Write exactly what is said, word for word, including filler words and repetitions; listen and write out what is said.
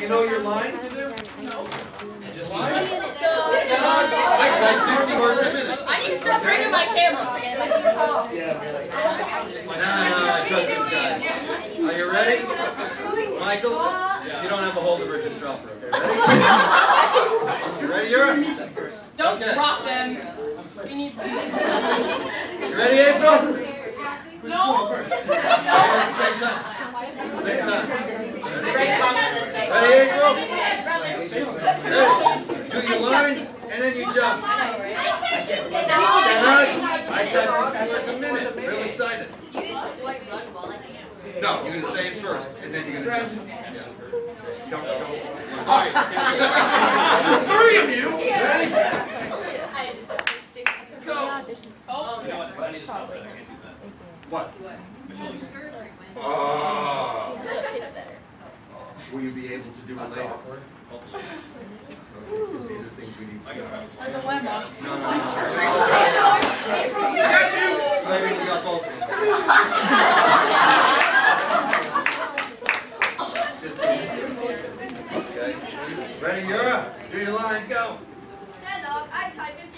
you know your line to do? No. Just line? I type fifty words a minute. I need to stop bringing my camera. No, no, I trust this guy. Are you ready? Michael? You don't have a hold of her, just drop her, okay? Ready? You ready, Yura? Don't okay. drop them. We need them. You ready, April? No. Same time. Same time. Ready? Ready, April? Ready? Do your line, and then you jump. Stand up. I type fifty words a minute. Real excited. No, you're going to say it first, and then you're going to jump. Yeah. Go, go, go. All right. Three of you. Ready? Go. Oh, You know what? I need to stop that. I can't do that. What? Oh. Will you be able to do it later? Because these are things we need to do. a dilemma. No, no, no. I got you. Slater, we got both of them. Just okay. Ready, Yura? Do your line, go. Stand up, I type in